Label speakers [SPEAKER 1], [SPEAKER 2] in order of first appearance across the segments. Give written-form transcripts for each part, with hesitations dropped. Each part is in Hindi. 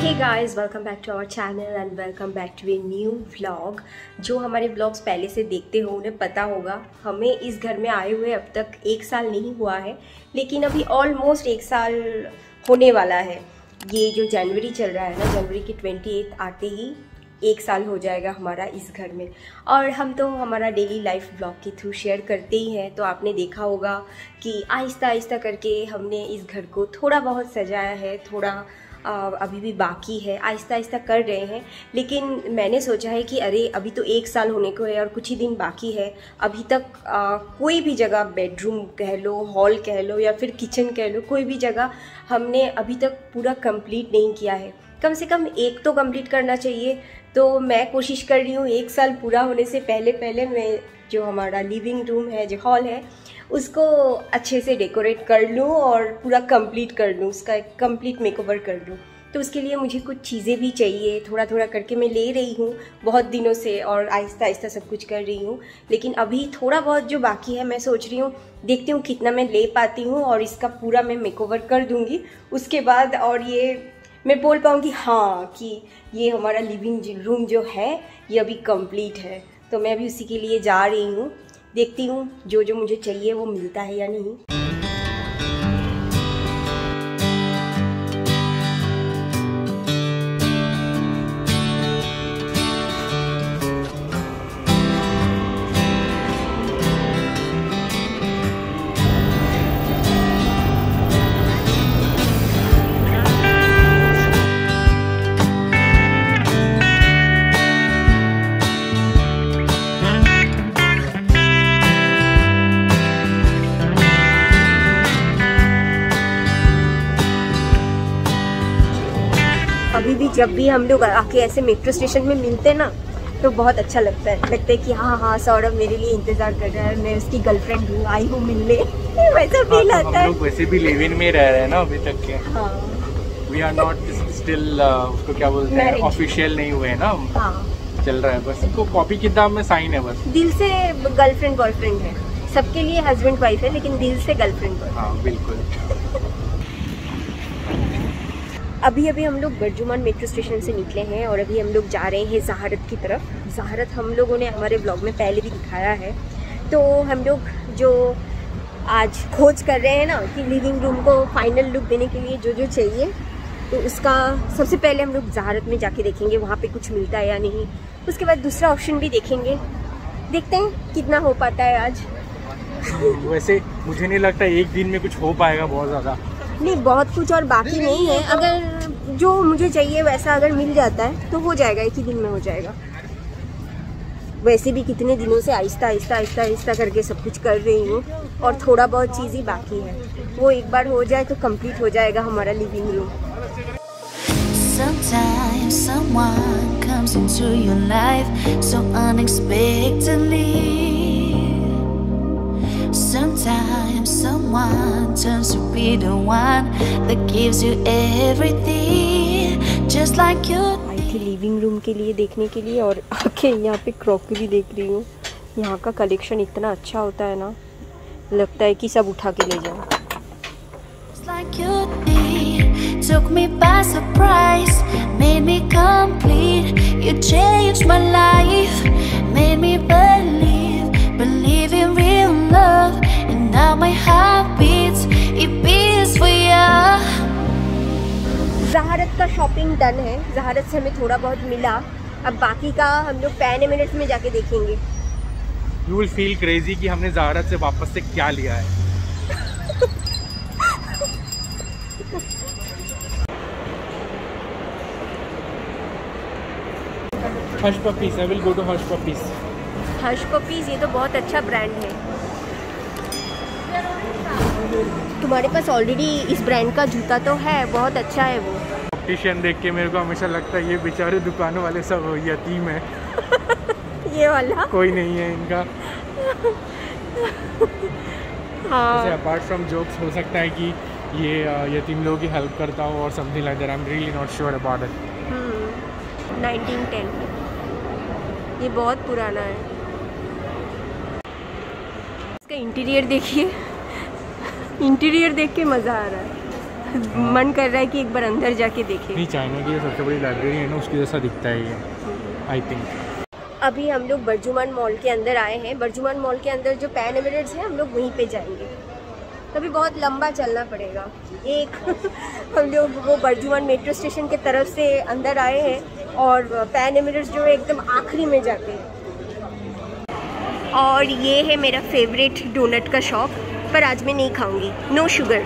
[SPEAKER 1] Hey guys, welcome back to our channel and welcome back to a new vlog. जो हमारे व्लॉग्स पहले से देखते हो उन्हें पता होगा, हमें इस घर में आए हुए अब तक 1 साल नहीं हुआ है, लेकिन अभी ऑलमोस्ट 1 साल होने वाला है। ये जो जनवरी चल रहा है ना, जनवरी की 28 आते ही 1 साल हो जाएगा हमारा इस घर में। और हम तो हमारा डेली लाइफ ब्लॉग के थ्रू शेयर करते ही हैं, तो आपने देखा होगा कि आहिस्ता आहिस्ता करके हमने इस घर को थोड़ा बहुत सजाया है, थोड़ा अभी भी बाकी है, आहिस्ता आहिस्ता कर रहे हैं। लेकिन मैंने सोचा है कि अरे अभी तो 1 साल होने को है और कुछ ही दिन बाकी है। अभी तक कोई भी जगह, बेडरूम कह लो, हॉल कह लो या फिर किचन कह लो, कोई भी जगह हमने अभी तक पूरा कंप्लीट नहीं किया है। कम से कम एक तो कंप्लीट करना चाहिए। तो मैं कोशिश कर रही हूँ 1 साल पूरा होने से पहले मैं जो हमारा लिविंग रूम है, जो हॉल है, उसको अच्छे से डेकोरेट कर लूँ और पूरा कंप्लीट कर लूँ, उसका एक कंप्लीट मेकओवर कर लूँ। तो उसके लिए मुझे कुछ चीज़ें भी चाहिए, थोड़ा थोड़ा करके मैं ले रही हूँ बहुत दिनों से और आहिस्ता आहिस्ता सब कुछ कर रही हूँ। लेकिन अभी थोड़ा बहुत जो बाकी है, मैं सोच रही हूँ देखती हूँ कितना मैं ले पाती हूँ और इसका पूरा मैं मेकओवर कर दूँगी उसके बाद। और ये मैं बोल पाऊँगी हाँ कि ये हमारा लिविंग रूम जो है ये अभी कंप्लीट है। तो मैं अभी उसी के लिए जा रही हूँ, देखती हूँ जो जो मुझे चाहिए वो मिलता है या नहीं। अभी भी जब भी हम लोग आके ऐसे मेट्रो स्टेशन में मिलते ना तो बहुत अच्छा लगता है कि हाँ सौरभ मेरे लिए इंतजार कर रहा है, मैं उसकी गर्लफ्रेंड हूँ, आई हूँ मिलने। वैसा फील आता है। हम लोग
[SPEAKER 2] वैसे भी लिव इन में रह रहे हैं ना अभी तक के। हाँ। वी आर नॉट स्टिल, उसको क्या बोलते हैं, ऑफिशियल नहीं हुए हैं ना। हाँ। चल रहा है बस, इनको कॉपी किताब में साइन है बस।
[SPEAKER 1] दिल से गर्लफ्रेंड बॉयफ्रेंड है, सबके लिए हस्बैंड वाइफ है, लेकिन दिल से गर्लफ्रेंड।
[SPEAKER 2] हाँ बिल्कुल।
[SPEAKER 1] अभी हम लोग बर्जुमान मेट्रो स्टेशन से निकले हैं और अभी हम लोग जा रहे हैं ज़हारत की तरफ। ज़हारत हम लोगों ने हमारे ब्लॉग में पहले भी दिखाया है। तो हम लोग जो आज खोज कर रहे हैं ना कि लिविंग रूम को फाइनल लुक देने के लिए जो जो चाहिए, तो उसका सबसे पहले हम लोग ज़हारत में जाके देखेंगे वहाँ पे कुछ मिलता है या नहीं। उसके बाद दूसरा ऑप्शन भी देखेंगे, देखते हैं कितना हो पाता है आज।
[SPEAKER 2] वैसे मुझे नहीं लगता एक दिन में कुछ हो पाएगा बहुत ज़्यादा।
[SPEAKER 1] नहीं, बहुत कुछ और बाकी नहीं है। अगर जो मुझे चाहिए वैसा अगर मिल जाता है तो हो जाएगा, एक ही दिन में हो जाएगा। वैसे भी कितने दिनों से आहिस्ता करके सब कुछ कर रही हूँ और थोड़ा बहुत चीज़ ही बाकी है, वो एक बार हो जाए तो कंप्लीट हो जाएगा हमारा living room.
[SPEAKER 3] Sometimes someone comes into your life so unexpectedly. Sometimes someone turns to be the one that gives you everything, just like you.
[SPEAKER 1] आई थी लिविंग रूम के लिए देखने के लिए और आके यहाँ पे क्रॉकरी देख रही हूँ। यहाँ का कलेक्शन इतना अच्छा होता है ना, लगता है कि सब उठा के ले जाओ।
[SPEAKER 3] Just like you did, took me by surprise, made me complete. You changed my life, made me believe in real love, and now my heart beats, it beats for you.
[SPEAKER 1] ज़हारत का शॉपिंग डन है, ज़हारत से हमें थोड़ा बहुत मिला। अब बाकी का हम लोग पैन मिनट्स में जाके देखेंगे।
[SPEAKER 2] You will feel crazy कि हमने ज़हारत से वापस से क्या लिया है। Hush Puppies, I will go to Hush Puppies.
[SPEAKER 1] Hush Puppies, ये तो बहुत अच्छा ब्रांड है। तुम्हारे पास ऑलरेडी इस ब्रांड का जूता तो है, बहुत अच्छा है वो।
[SPEAKER 2] ऑप्टिशियन देख के मेरे को हमेशा लगता है ये बेचारे दुकानों वाले सब यतीम है।
[SPEAKER 1] ये वाला
[SPEAKER 2] कोई नहीं है इनका।
[SPEAKER 1] हाँ।
[SPEAKER 2] अपार्ट फ्रॉम जोक्स हो सकता है कि ये यतीम लोगों की हेल्प करता हो और something like that. I am really not sure about it.
[SPEAKER 1] 1910, ये बहुत पुराना है। इसका इंटीरियर देखिए, इंटीरियर देख के मज़ा आ रहा है। मन कर रहा है कि एक बार अंदर जाके देखें।
[SPEAKER 2] नहीं, चाइना की सबसे बड़ी लाइब्रेरी है ना, उसकी जैसा दिखता है ये, आई थिंक।
[SPEAKER 1] अभी हम लोग बर्जुमान मॉल के अंदर आए हैं। बर्जुमान मॉल के अंदर जो पैन एमिरेट्स है, हम लोग वहीं पे जाएंगे। तभी बहुत लंबा चलना पड़ेगा। एक हम लोग वो बर्जुमान मेट्रो स्टेशन के तरफ से अंदर आए हैं और पैन एमिरेट्स जो है एकदम आखिरी में जाते हैं। और ये है मेरा फेवरेट डोनट का शॉप, पर आज मैं नहीं खाऊंगी, नो शुगर।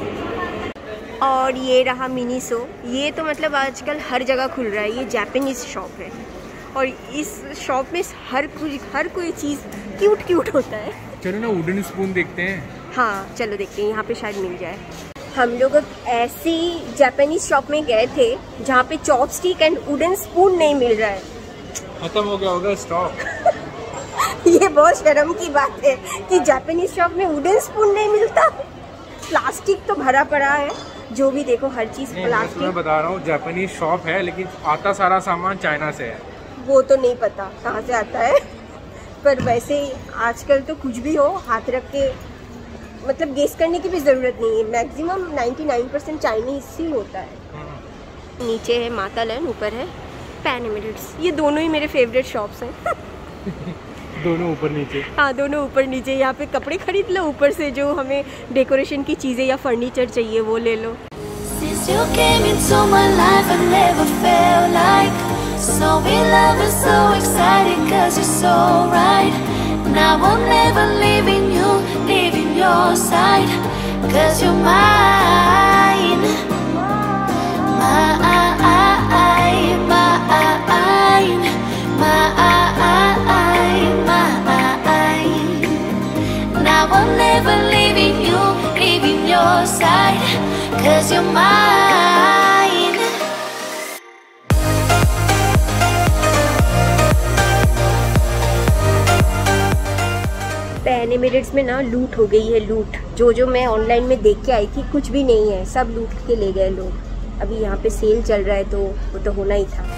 [SPEAKER 1] और ये रहा मिनीसो। ये तो मतलब आजकल हर जगह खुल रहा है, ये जापानीज़ शॉप है और इस शॉप में हर कोई चीज़ क्यूट होता है।
[SPEAKER 2] चलो ना वुडन स्पून देखते हैं।
[SPEAKER 1] हाँ चलो देखते हैं, यहाँ पे शायद मिल जाए। हम लोग ऐसी जापानीज शॉप में गए थे जहाँ पे चॉपस्टिक एंड वुडन स्पून नहीं मिल रहा है।
[SPEAKER 2] खत्म हो गया होगा स्टॉक।
[SPEAKER 1] ये बहुत शर्म की बात है कि जापानीज शॉप में वुडन स्पून नहीं मिलता। प्लास्टिक तो भरा पड़ा है, जो भी देखो हर चीज़ प्लास्टिक।
[SPEAKER 2] मैं बता रहा हूँ जापानीज शॉप है, लेकिन आता सारा सामान चाइना से है।
[SPEAKER 1] वो तो नहीं पता कहाँ से आता है, पर वैसे आजकल तो कुछ भी हो हाथ रख के मतलब गेस करने की भी ज़रूरत नहीं है। मैक्सिमम 99% चाइनीज ही होता है। नीचे है मातालन, ऊपर है पैन एमिरेट्स। ये दोनों ही मेरे फेवरेट शॉप्स हैं।
[SPEAKER 2] दोनों ऊपर नीचे।
[SPEAKER 1] हाँ दोनों ऊपर नीचे। यहाँ पे कपड़े खरीद लो, ऊपर से जो हमें डेकोरेशन की चीज़ें या फर्नीचर चाहिए वो ले लो।
[SPEAKER 3] So in love and so excited 'cause you're so right. Now I'm never leaving you, leaving your side 'cause you're mine. Mine, mine, mine. Now I'm never leaving you, leaving your side 'cause you're mine.
[SPEAKER 1] Pan Emirates में ना लूट हो गई है, लूट। जो मैं ऑनलाइन में देख के आई थी कुछ भी नहीं है, सब लूट के ले गए लोग। अभी यहाँ पे सेल चल रहा है तो वो तो होना ही था।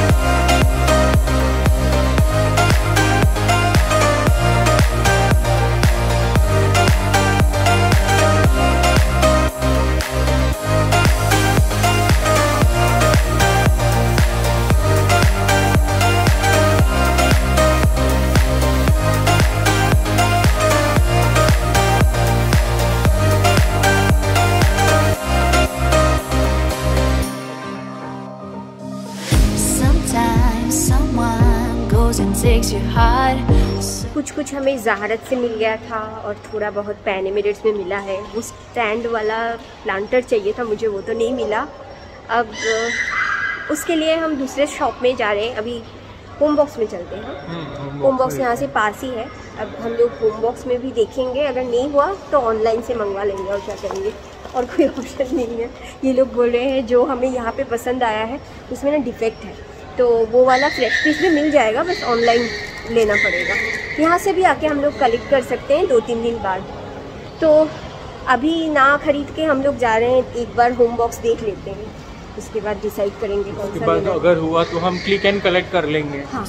[SPEAKER 1] कुछ हमें ज़हारत से मिल गया था और थोड़ा बहुत पैन एमिरेट्स में मिला है। वो स्टैंड वाला प्लांटर चाहिए था मुझे, वो तो नहीं मिला। अब उसके लिए हम दूसरे शॉप में जा रहे हैं। अभी होम बॉक्स में चलते हैं। होम बॉक्स यहाँ से पास ही है। अब हम लोग होम बॉक्स में भी देखेंगे, अगर नहीं हुआ तो ऑनलाइन से मंगवा लेंगे और क्या करेंगे, और कोई ऑप्शन नहीं है। ये लोग बोल रहे हैं जो हमें यहाँ पे पसंद आया है उसमें ना डिफेक्ट है, तो वो वाला फ्रेश पीस भी मिल जाएगा, बस ऑनलाइन लेना पड़ेगा। यहाँ से भी आके हम लोग कलेक्ट कर सकते हैं 2-3 दिन बाद। तो अभी ना खरीद के हम लोग जा रहे हैं, एक बार होम बॉक्स देख लेते हैं, उसके बाद डिसाइड करेंगे कौन सा लेना है।
[SPEAKER 2] अगर हुआ तो हम क्लिक एंड कलेक्ट कर लेंगे।
[SPEAKER 1] हाँ।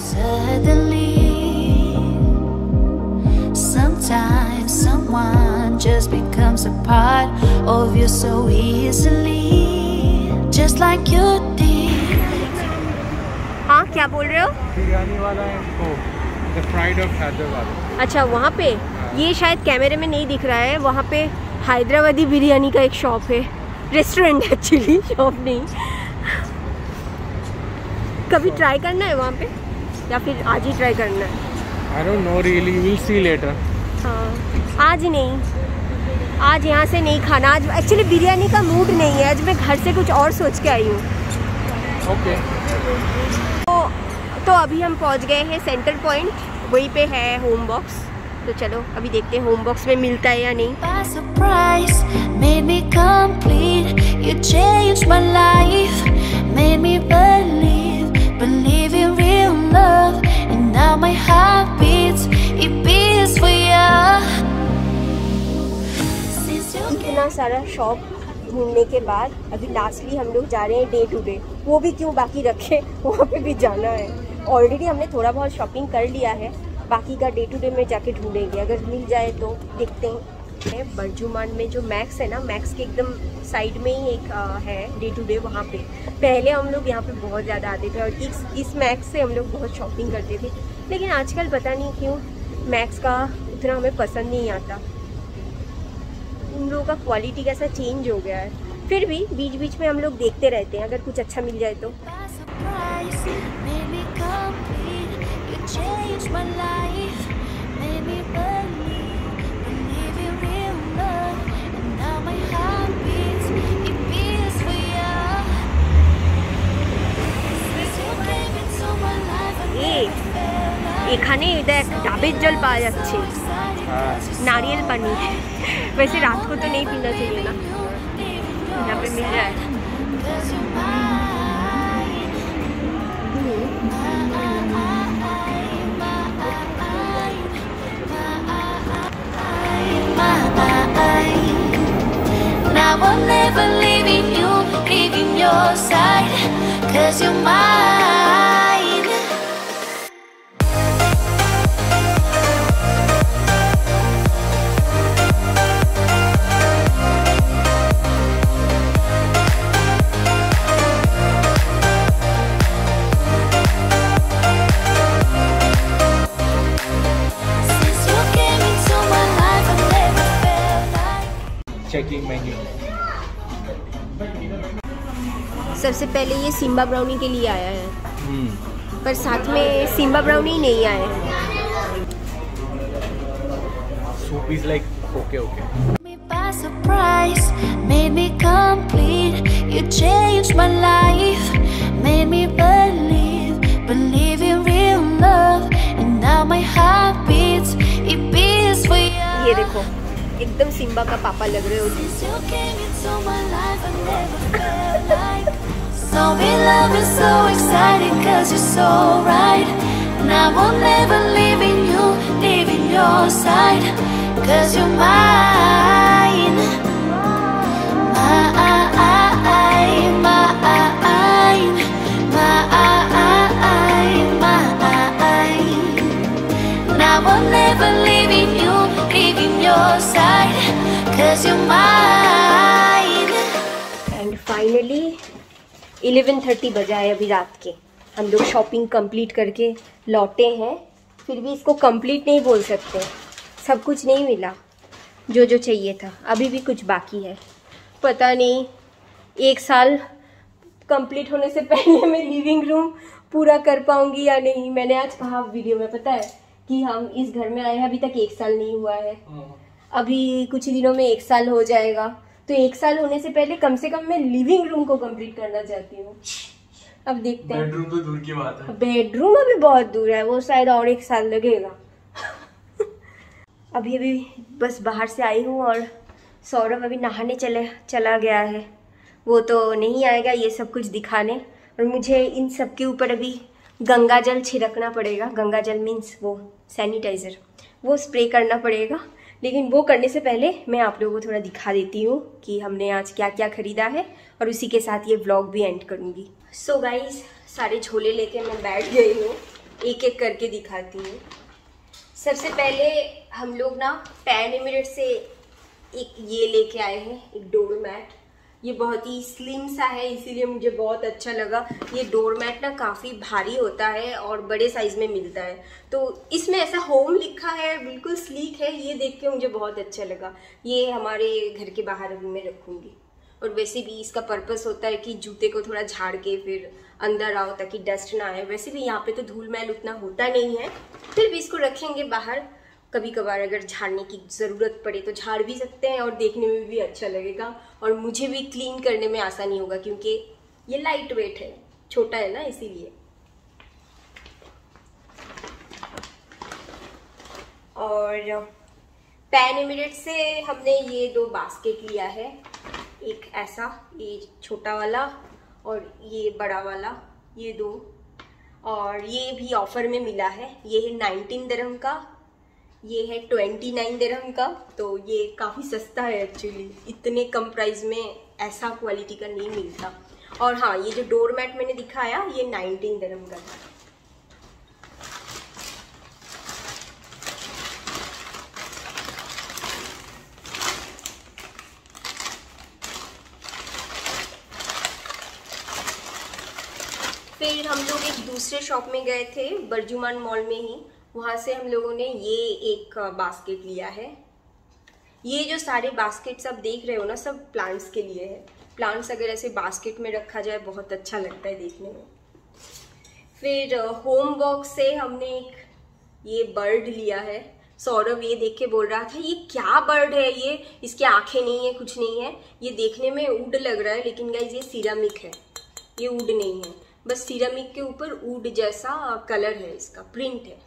[SPEAKER 3] Sometimes someone just becomes a part of you so easily, just like you did.
[SPEAKER 1] हाँ क्या बोल रहे हो?
[SPEAKER 2] बिरयानी वाला है वो, The Pride of हैदराबाद।
[SPEAKER 1] अच्छा वहाँ पे, ये शायद कैमरे में नहीं दिख रहा है। वहाँ पे हैदराबादी बिरयानी का एक शॉप है, रेस्टोरेंट एक्चुअली, शॉप नहीं। कभी ट्राई करना है वहाँ पे या फिर आज ही ट्राई करना है?
[SPEAKER 2] I don't know really, we'll see later.
[SPEAKER 1] हाँ आज नहीं, आज यहाँ से नहीं खाना। आज एक्चुअली बिरयानी का मूड नहीं है, आज मैं घर से कुछ और सोच के आई हूँ।
[SPEAKER 2] ओके।
[SPEAKER 1] तो अभी हम पहुँच गए हैं सेंटर पॉइंट, वहीं पे है होम बॉक्स। तो चलो अभी देखते हैं होम बॉक्स में मिलता है या नहीं।
[SPEAKER 3] By surprise, made me complete. You changed my life, made me believe in real love. And now my heart beats, it beats for you.
[SPEAKER 1] इतना सारा शॉप घूमने के बाद अभी लास्टली हम लोग जा रहे हैं डे टू डे। वो भी क्यों बाकी रखे, वहाँ पे भी जाना है। ऑलरेडी हमने थोड़ा बहुत शॉपिंग कर लिया है, बाकी का डे टू डे में जाके ढूंढेंगे, अगर मिल जाए तो देखते हैं। बर्जुमान में जो मैक्स है ना, मैक्स के एकदम साइड में ही एक है डे टू डे, वहाँ पे पहले हम लोग यहाँ पे बहुत ज़्यादा आते थे और इस मैक्स से हम लोग बहुत शॉपिंग करते थे। लेकिन आजकल पता नहीं क्यों मैक्स का उतना हमें पसंद नहीं आता, उन लोगों का क्वालिटी कैसा चेंज हो गया है। फिर भी बीच बीच में हम लोग देखते रहते हैं, अगर कुछ अच्छा मिल जाए तो। এখানে দেখ ডাবের জল পাওয়া যাচ্ছে, नारियल पानी। वैसे रात को तो नहीं पीना चाहिए ना, यहाँ पे मिल रहा है।
[SPEAKER 3] Now I'm never leaving you, leaving your side, 'cause you're mine.
[SPEAKER 2] Checking menu.
[SPEAKER 1] सबसे पहले ये सिम्बा ब्राउनी के लिए आया है, पर साथ में सिम्बा ब्राउनी नहीं आया है।
[SPEAKER 2] Soup is like okay.
[SPEAKER 3] By surprise, made me complete. You changed my life, made me believe in real love, and now my heart beats, it beats for you.
[SPEAKER 1] ये देखो एकदम सिम्बा का पापा लग रहे हो।
[SPEAKER 3] So we love is so exciting 'cause you're so right. Now I'm never leaving you, leaving your side, 'cause you're mine. Now I'm never leaving you, leaving your side, 'cause you're mine.
[SPEAKER 1] And finally 11:30 बजा है अभी रात के। हम लोग शॉपिंग कंप्लीट करके लौटे हैं, फिर भी इसको कंप्लीट नहीं बोल सकते, सब कुछ नहीं मिला जो जो चाहिए था, अभी भी कुछ बाकी है। पता नहीं 1 साल कंप्लीट होने से पहले मैं लिविंग रूम पूरा कर पाऊंगी या नहीं। मैंने आज कहा वीडियो में, पता है कि हम इस घर में आए हैं, अभी तक 1 साल नहीं हुआ है, अभी कुछ दिनों में 1 साल हो जाएगा। तो 1 साल होने से पहले कम से कम मैं लिविंग रूम को कंप्लीट करना चाहती हूँ। अब देखते हैं।
[SPEAKER 2] बेडरूम तो दूर की बात है,
[SPEAKER 1] बेडरूम अभी बहुत दूर है, वो शायद और 1 साल लगेगा। अभी बस बाहर से आई हूँ और सौरभ अभी नहाने चला गया है, वो तो नहीं आएगा ये सब कुछ दिखाने, और मुझे इन सब के ऊपर अभी गंगा जल छिड़कना पड़ेगा। गंगा जल मीन्स वो सैनिटाइज़र, वो स्प्रे करना पड़ेगा। लेकिन वो करने से पहले मैं आप लोगों को थोड़ा दिखा देती हूँ कि हमने आज क्या क्या खरीदा है, और उसी के साथ ये व्लॉग भी एंड करूँगी। सो गाइज, सारे झोले लेके मैं बैठ गई हूँ, एक एक करके दिखाती हूँ। सबसे पहले हम लोग ना पैन एमिरेट से एक ये लेके आए हैं, एक डोर मैट। ये बहुत ही स्लिम सा है, इसीलिए मुझे बहुत अच्छा लगा। ये डोर मैट ना काफ़ी भारी होता है और बड़े साइज़ में मिलता है, तो इसमें ऐसा होम लिखा है, बिल्कुल स्लीक है, ये देख के मुझे बहुत अच्छा लगा। ये हमारे घर के बाहर अभी मैं रखूँगी। और वैसे भी इसका पर्पस होता है कि जूते को थोड़ा झाड़ के फिर अंदर आओ ताकि डस्ट ना आए। वैसे भी यहाँ पे तो धूल मैल उतना होता नहीं है, फिर भी इसको रखेंगे बाहर, कभी कभार अगर झाड़ने की ज़रूरत पड़े तो झाड़ भी सकते हैं और देखने में भी अच्छा लगेगा, और मुझे भी क्लीन करने में आसानी होगा क्योंकि ये लाइट वेट है, छोटा है ना, इसीलिए। और पैन एमिरेट से हमने ये 2 बास्केट लिया है, एक ऐसा, ये छोटा वाला और ये बड़ा वाला, ये 2। और ये भी ऑफर में मिला है, ये है 19 दिरहम का, ये है 29 दिरहम का, तो ये काफ़ी सस्ता है एक्चुअली, इतने कम प्राइस में ऐसा क्वालिटी का नहीं मिलता। और हाँ, ये जो डोर मैट मैंने दिखाया ये 19 दिरहम का था। फिर हम लोग एक दूसरे शॉप में गए थे, बर्जुमान मॉल में ही। वहाँ से हम लोगों ने ये एक बास्केट लिया है। ये जो सारे बास्केट्स आप देख रहे हो ना, सब प्लांट्स के लिए है। प्लांट्स अगर ऐसे बास्केट में रखा जाए बहुत अच्छा लगता है देखने में। फिर होम बॉक्स से हमने एक ये बर्ड लिया है। सौरभ ये देख के बोल रहा था ये क्या बर्ड है, ये इसके आंखें नहीं है, कुछ नहीं है, ये देखने में वुड लग रहा है, लेकिन गाइस ये सिरामिक है, ये वुड नहीं है, बस सिरामिक के ऊपर वुड जैसा कलर है, इसका प्रिंट है।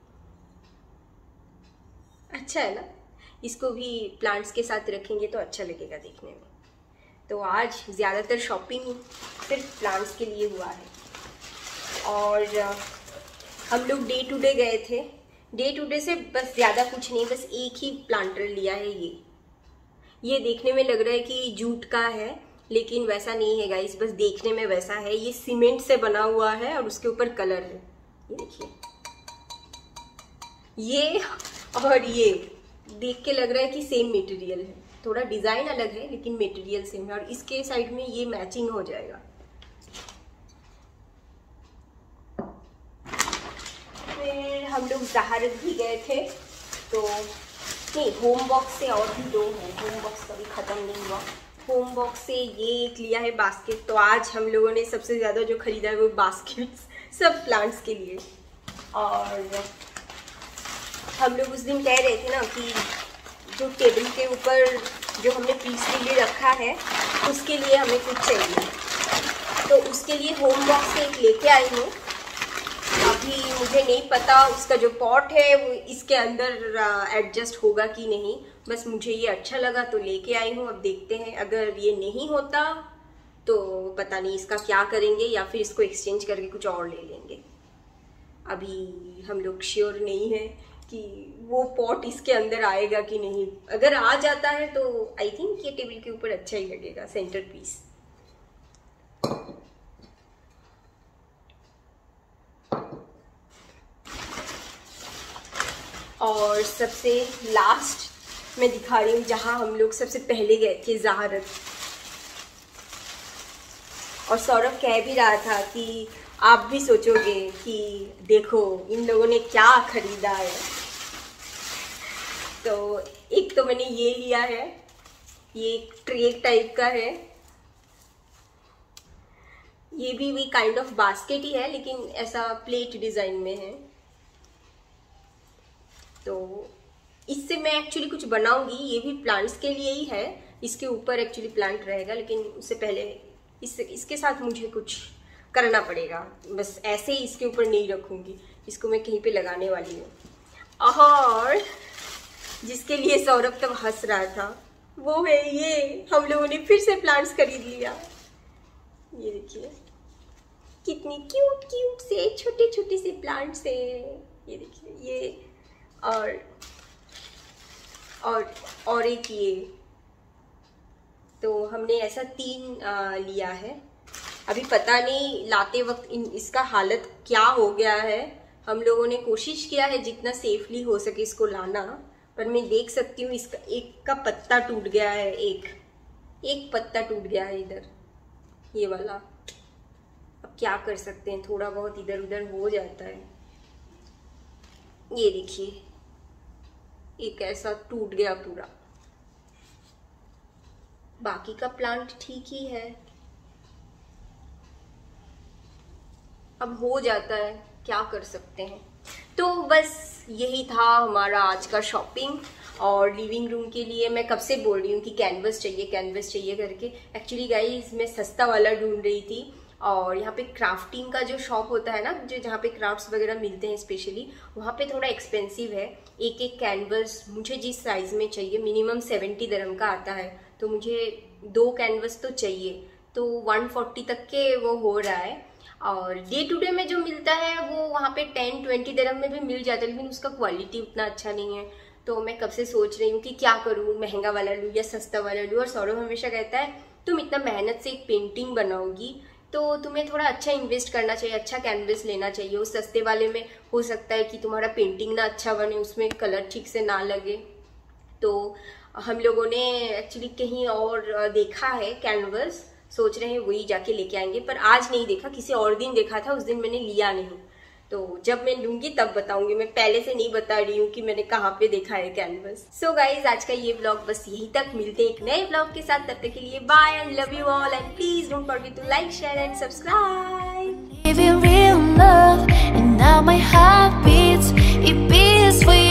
[SPEAKER 1] अच्छा है ना, इसको भी प्लांट्स के साथ रखेंगे तो अच्छा लगेगा देखने में। तो आज ज़्यादातर शॉपिंग सिर्फ प्लांट्स के लिए हुआ है। और हम लोग डे टू डे गए थे। डे टू डे से बस ज़्यादा कुछ नहीं, बस एक ही प्लांटर लिया है। ये देखने में लग रहा है कि जूट का है, लेकिन वैसा नहीं है गाइस, बस देखने में वैसा है। ये सीमेंट से बना हुआ है और उसके ऊपर कलर है, ये देखिए। ये और ये देख के लग रहा है कि सेम मटेरियल है, थोड़ा डिज़ाइन अलग है लेकिन मटेरियल सेम है। और इसके साइड में ये मैचिंग हो जाएगा। फिर हम लोग जहारत भी गए थे, तो नहीं, होम बॉक्स से और भी 2 हैं। होम बॉक्स कभी ख़त्म नहीं हुआ। होम बॉक्स से ये एक लिया है बास्केट। तो आज हम लोगों ने सबसे ज़्यादा जो खरीदा है वो बास्केट्स, सब प्लांट्स के लिए। और हम लोग उस दिन कह रहे थे ना कि जो टेबल के ऊपर जो हमने पीस के लिए रखा है उसके लिए हमें कुछ चाहिए, तो उसके लिए होम बॉक्स से एक लेके आई हूँ। अभी मुझे नहीं पता उसका जो पॉट है वो इसके अंदर एडजस्ट होगा कि नहीं, बस मुझे ये अच्छा लगा तो लेके आई हूँ। अब देखते हैं, अगर ये नहीं होता तो पता नहीं इसका क्या करेंगे, या फिर इसको एक्सचेंज करके कुछ और ले लेंगे। अभी हम लोग श्योर नहीं है कि वो पॉट इसके अंदर आएगा कि नहीं। अगर आ जाता है तो आई थिंक ये टेबल के ऊपर अच्छा ही लगेगा, सेंटर पीस। और सबसे लास्ट मैं दिखा रही हूँ जहाँ हम लोग सबसे पहले गए थे, ज़हारत। और सौरभ कह भी रहा था कि आप भी सोचोगे कि देखो इन लोगों ने क्या खरीदा है। तो एक तो मैंने ये लिया है, ये एक ट्रे टाइप का है। ये भी काइंड ऑफ बास्केट ही है, लेकिन ऐसा प्लेट डिजाइन में है। तो इससे मैं एक्चुअली कुछ बनाऊंगी, ये भी प्लांट्स के लिए ही है। इसके ऊपर एक्चुअली प्लांट रहेगा, लेकिन उससे पहले इसके साथ मुझे कुछ करना पड़ेगा। बस ऐसे ही इसके ऊपर नहीं रखूंगी, इसको मैं कहीं पे लगाने वाली हूँ। और जिसके लिए सौरभ तब हंस रहा था वो है ये, हम लोगों ने फिर से प्लांट्स खरीद लिया। ये देखिए कितनी क्यूट क्यूट से छोटे छोटे से प्लांट्स है। ये देखिए, ये और एक ये। तो हमने ऐसा 3 लिया है। अभी पता नहीं लाते वक्त इसका हालत क्या हो गया है। हम लोगों ने कोशिश किया है जितना सेफली हो सके इसको लाना, पर मैं देख सकती हूँ इसका एक का पत्ता टूट गया है, एक पत्ता टूट गया है इधर, ये वाला। अब क्या कर सकते हैं, थोड़ा बहुत इधर उधर हो जाता है। ये देखिए एक ऐसा टूट गया पूरा, बाकी का प्लांट ठीक ही है। अब हो जाता है, क्या कर सकते हैं। तो बस यही था हमारा आज का शॉपिंग। और लिविंग रूम के लिए मैं कब से बोल रही हूँ कि कैनवस चाहिए करके। एक्चुअली गाइस मैं सस्ता वाला ढूंढ रही थी, और यहाँ पे क्राफ्टिंग का जो शॉप होता है ना, जो जहाँ पे क्राफ्ट्स वगैरह मिलते हैं स्पेशली, वहाँ पे थोड़ा एक्सपेंसिव है। एक कैनवस मुझे जिस साइज़ में चाहिए मिनिमम 70 दिरहम का आता है, तो मुझे 2 कैनवस तो चाहिए। तो 140 तक के वो हो रहा है। और डे टू डे में जो मिलता है वो वहाँ पे 10-20 दिरहम में भी मिल जाता है, लेकिन उसका क्वालिटी उतना अच्छा नहीं है। तो मैं कब से सोच रही हूँ कि क्या करूँ, महंगा वाला लूँ या सस्ता वाला लूँ। और सौरभ हमेशा कहता है तुम इतना मेहनत से एक पेंटिंग बनाओगी तो तुम्हें थोड़ा अच्छा इन्वेस्ट करना चाहिए, अच्छा कैनवस लेना चाहिए। उस सस्ते वाले में हो सकता है कि तुम्हारा पेंटिंग ना अच्छा बने, उसमें कलर ठीक से ना लगे। तो हम लोगों ने एक्चुअली कहीं और देखा है कैनवस, सोच रहे हैं वही जाके लेके आएंगे, पर आज नहीं देखा, किसी और दिन देखा था, उस दिन मैंने लिया नहीं। तो जब मैं लूंगी तब बताऊंगी, मैं पहले से नहीं बता रही हूँ कि मैंने कहाँ पे देखा है कैनवस। सो गाइज, आज का ये व्लॉग बस यही तक, मिलते हैं एक नए व्लॉग के साथ, तब तक के लिए bye and love you all and please don't forget to like, share and subscribe.